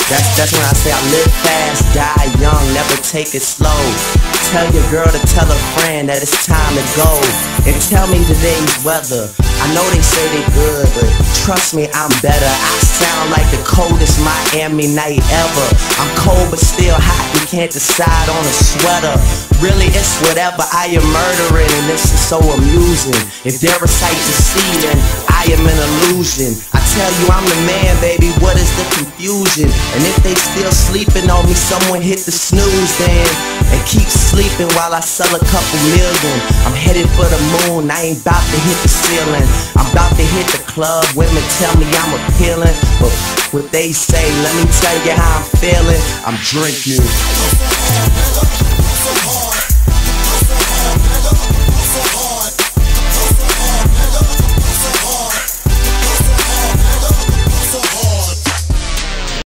That's when I say I live fast, die young, never take it slow. Tell your girl to tell a friend that it's time to go. And tell me today's weather. I know they say they good, but trust me, I'm better. I sound like the coldest Miami night ever. I'm cold but still hot, you can't decide on a sweater. Really, it's whatever, I am murdering, and this is so amusing. If they're a sight to see, then I am an illusion. I tell you I'm the man, baby, what is the confusion? And if they still sleeping on me, someone hit the snooze then. And keep sleeping while I sell a couple million. I'm headed for the moon, I ain't about to hit the ceiling. I'm about to hit the club, women tell me I'm appealing. But what they say, let me tell you how I'm feeling. I'm drinking.